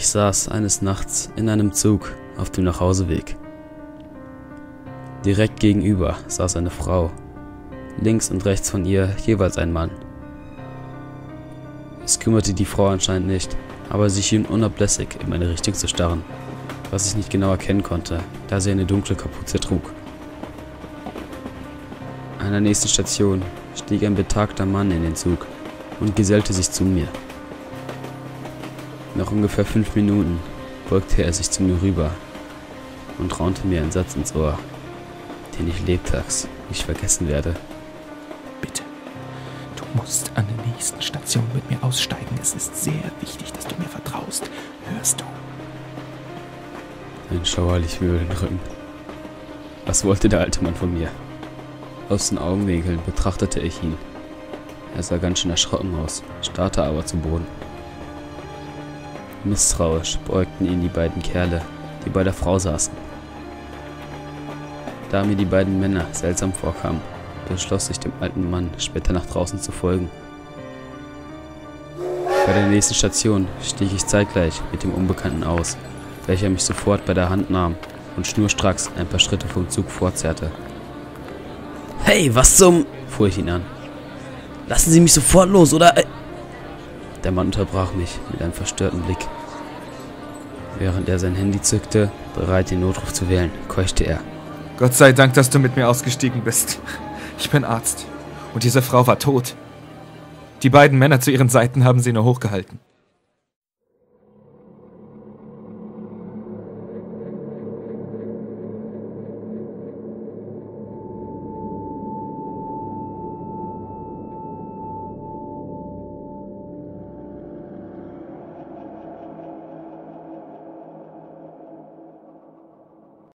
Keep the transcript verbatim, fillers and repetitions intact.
Ich saß eines Nachts in einem Zug auf dem Nachhauseweg. Direkt gegenüber saß eine Frau, links und rechts von ihr jeweils ein Mann. Es kümmerte die Frau anscheinend nicht, aber sie schien unablässig in meine Richtung zu starren, was ich nicht genau erkennen konnte, da sie eine dunkle Kapuze trug. An der nächsten Station stieg ein betagter Mann in den Zug und gesellte sich zu mir. Nach ungefähr fünf Minuten beugte er sich zu mir rüber und raunte mir einen Satz ins Ohr, den ich lebtags nicht vergessen werde. Bitte, du musst an der nächsten Station mit mir aussteigen. Es ist sehr wichtig, dass du mir vertraust. Hörst du? Ein Schauer lief mir über den Rücken. Was wollte der alte Mann von mir? Aus den Augenwinkeln betrachtete ich ihn. Er sah ganz schön erschrocken aus, starrte aber zu Boden. Misstrauisch beäugten ihn die beiden Kerle, die bei der Frau saßen. Da mir die beiden Männer seltsam vorkamen, beschloss ich dem alten Mann später nach draußen zu folgen. Bei der nächsten Station stieg ich zeitgleich mit dem Unbekannten aus, welcher mich sofort bei der Hand nahm und schnurstracks ein paar Schritte vom Zug fortzehrte. »Hey, was zum...« fuhr ich ihn an. »Lassen Sie mich sofort los, oder...« Der Mann unterbrach mich mit einem verstörten Blick. Während er sein Handy zückte, bereit den Notruf zu wählen, keuchte er. »Gott sei Dank, dass du mit mir ausgestiegen bist. Ich bin Arzt. Und diese Frau war tot. Die beiden Männer zu ihren Seiten haben sie nur hochgehalten.